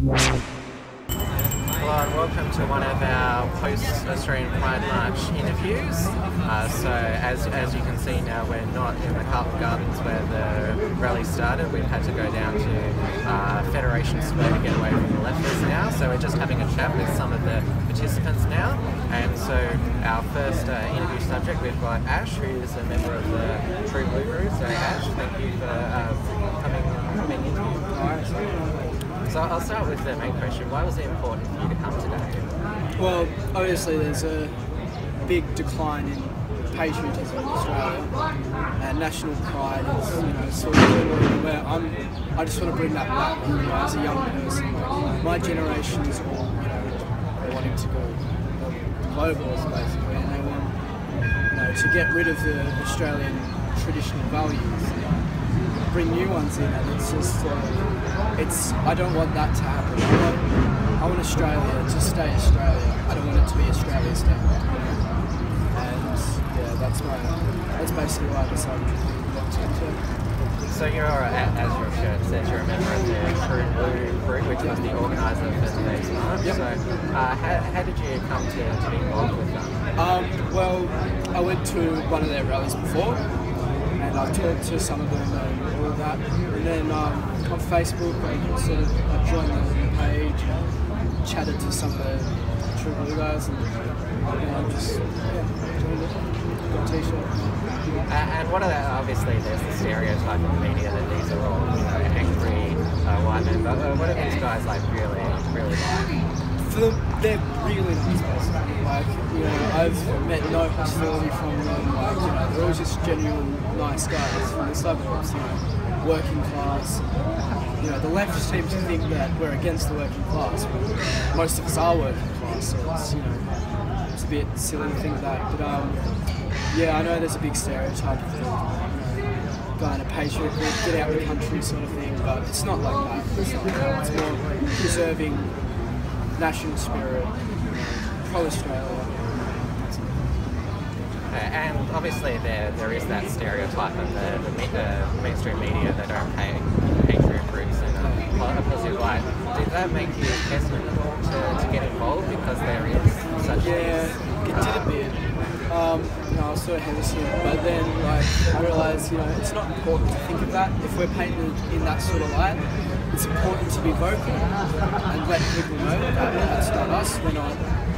Hello and welcome to one of our post-Australian Pride March interviews. So as you can see now, we're not in the Carlton Gardens where the rally started. We've had to go down to Federation Square to get away from the leftists now. So we're just having a chat with some of the participants now. And so our first interview subject, we've got Ash, who is a member of the True Blue Crew. So Ash, thank you for coming in. So I'll start with the main question. Why was it important for you to come today? Well, obviously there's a big decline in patriotism in Australia, and national pride is, sort of where I just want to bring that back. As a young person, my generation is all, they're wanting to go globalist basically, and they want, to get rid of the Australian traditional values, bring new ones in, and it's just, I don't want that to happen. I want Australia to stay Australia. I don't want it to be Australia staying. And yeah, that's basically why I decided to. So you're, as your shirt says, you're a member of the True Blue Crew, which was the organiser for today's march. Yep. So how did you come to be involved with them? Well, I went to one of their rallies before, and I talked to some of them and all of that. And then on Facebook, I sort of joined the page and chatted to some of the True Blue guys, and just joined it. Got a t-shirt. And what are the, obviously there's the stereotype in the media that these are all angry white men, but what are these guys like really like? For them, they're really nice basically. Like, I've met no hostility from them. Like, they're always just genuine nice guys from the suburbs, working class. The left seems to think that we're against the working class, but most of us are working class, so it's a bit silly to think that. But yeah, I know there's a big stereotype of the guy in a patriot group, get out of the country sort of thing, but it's not like that. It's more preserving national spirit, pro-Australia. And obviously there is that stereotype of the mainstream media that are patriot groups and a positive light. Did that make you hesitant at all to get involved because there is such it did a bit. I was sort of hesitant, but then I realised it's not important to think of that. If we're painted in that sort of light, it's important to be vocal and let people know that that's not us. We're not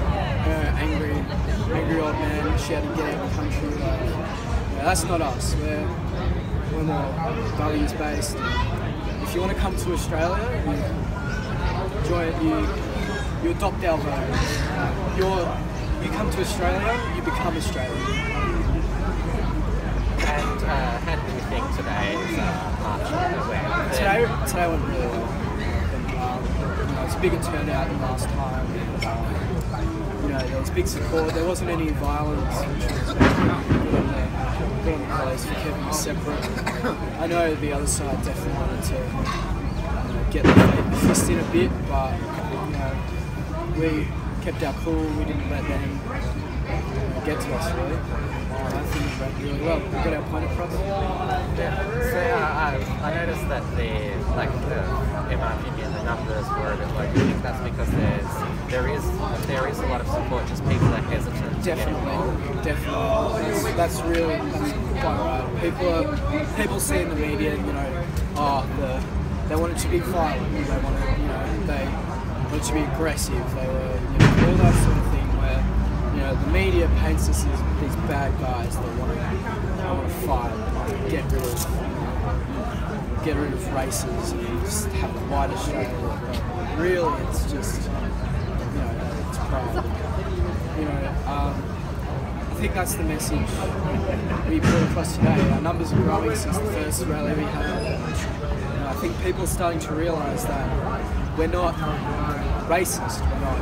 angry old man shouting get out of the country. That's not us. We're more values based. If you want to come to Australia, you adopt our values. You come to Australia, you become Australian. And how did you think today's march went? Today went really well. It was a bigger turnout than last time. There was big support. There wasn't any violence, which was good on the police for keeping it separate. I know the other side definitely wanted to get the fist in a bit, but we kept our cool. We didn't let them get to us really. I think it went really well. We got our point across. Yeah. So I noticed that in my opinion, the numbers were a bit low. Do you think that's because there is a lot of support, just people are hesitant to get involved? Definitely. That's quite right. People see in the media, they want it to be violent. They want it to be aggressive. They were all that sort of thing where the media paints us as these bad guys that want to fight, get rid of races and just have a white Australia. But really, it's just it's pride. I think that's the message we put across today. Our numbers are growing since the first rally we had. I think people are starting to realise that we're not racist.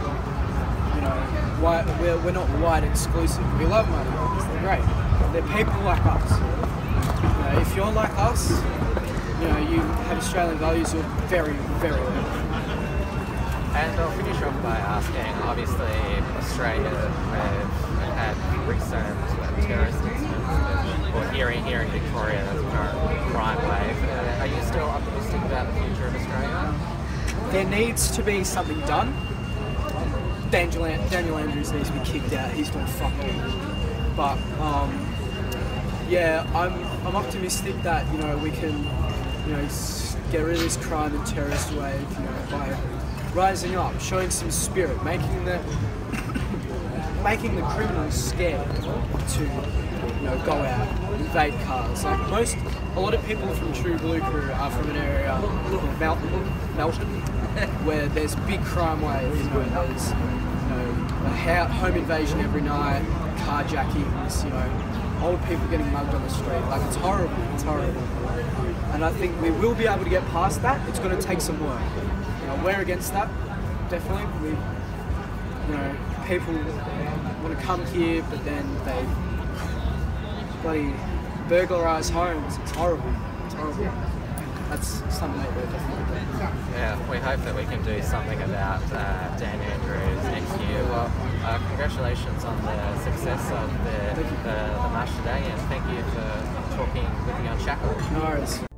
We're not white exclusive. We love minorities. They're great. They're people like us. If you're like us, you have Australian values. You're very, very welcome. And I'll finish off by asking, obviously Australia had recent terrorist incidents, or here in Victoria, there's a current crime wave. Are you still optimistic about the future of Australia? there needs to be something done. Daniel Andrews needs to be kicked out. He's been fucking. But yeah, I'm optimistic that we can get rid of this crime and terrorist wave by rising up, showing some spirit, making the criminals scared to go out, invade cars. Like a lot of people from True Blue Crew are from an area called Melton, where there's big crime waves. There's a home invasion every night, carjackings. Old people getting mugged on the street. Like it's horrible. It's horrible. And I think we will be able to get past that. It's going to take some work. We're against that, definitely. People want to come here, but then they bloody burglarise homes. It's horrible. It's horrible. That's something that we're definitely doing. Yeah, we hope that we can do something about Dan Andrews next year. Well, congratulations on the success of the match today, and thank you for talking with me on Shackle. No worries.